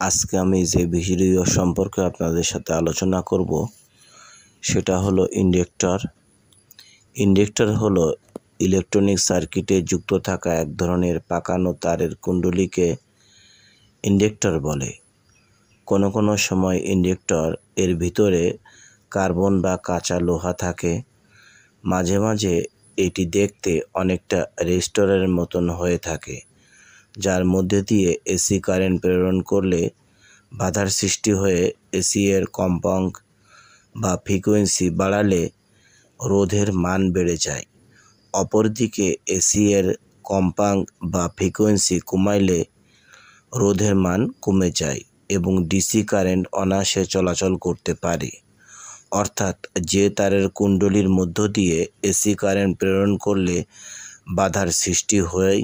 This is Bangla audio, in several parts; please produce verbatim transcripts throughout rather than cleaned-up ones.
আজকে আমি যে ভিডিও সম্পর্কে আপনাদের সাথে আলোচনা করব সেটা হলো ইন্ডাক্টর। ইন্ডাক্টর হলো ইলেকট্রনিক সার্কিটে যুক্ত থাকা এক ধরনের পাকানো তারের কুণ্ডলীকে ইন্ডাক্টর বলে। কোনো কোনো সময় ইন্ডাক্টর এর ভিতরে কার্বন বা কাঁচা লোহা থাকে। মাঝে মাঝে এটি দেখতে অনেকটা রেজিস্টরের মতন হয়ে থাকে, যার মধ্যে দিয়ে এসি কারেন্ট প্রেরণ করলে বাধার সৃষ্টি হয়ে এসি এর কম্পাঙ্ক বা ফ্রিকোয়েন্সি বাড়ালে রোধের মান বেড়ে যায়। অপরদিকে এসি এর কম্পাঙ্ক বা ফ্রিকোয়েন্সি কমাইলে রোধের মান কমে যায় এবং ডিসি কারেন্ট অনায়াসে চলাচল করতে পারে। অর্থাৎ যে তারের কুণ্ডলীর মধ্য দিয়ে এসি কারেন্ট প্রেরণ করলে বাধার সৃষ্টি হয়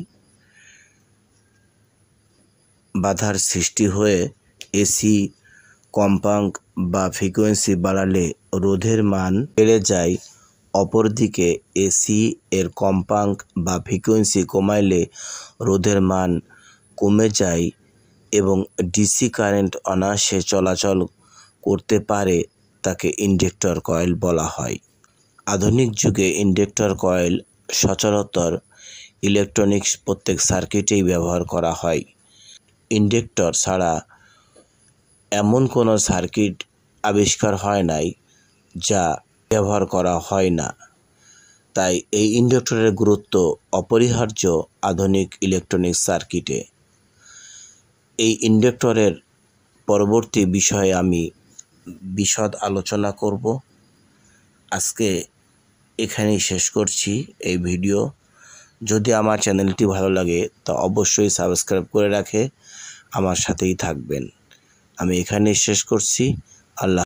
বাধার সৃষ্টি হয়ে এসি কম্পাঙ্ক বা ফ্রিকোয়েন্সি বাড়ালে রোধের মান বেড়ে যায়। অপরদিকে এসি এর কম্পাঙ্ক বা ফ্রিকোয়েন্সি কমাইলে রোধের মান কমে যায় এবং ডিসি কারেন্ট অনায়াসে চলাচল করতে পারে। তাকে ইন্ডাক্টর কয়েল বলা হয়। আধুনিক যুগে ইন্ডাক্টর কয়েল সচরাচর ইলেকট্রনিক্স প্রত্যেক সার্কিটেই ব্যবহার করা হয়। ইন্ডাক্টর ছাড়া এমন কোনো সার্কিট আবিষ্কার হয় নাই যা ব্যবহার করা হয় না। তাই এই ইন্ডাক্টরের গুরুত্ব অপরিহার্য আধুনিক ইলেকট্রনিক্স সার্কিটে। এই ইন্ডাক্টরের পরবর্তী বিষয়ে আমি বিশদ আলোচনা করব। আজকে এখানেই শেষ করছি এই ভিডিও। যদি আমার চ্যানেলটি ভালো লাগে তা অবশ্যই সাবস্ক্রাইব করে রাখে আমার সাথেই থাকবেন। আমি এখানেই শেষ করছি। আল্লাহ।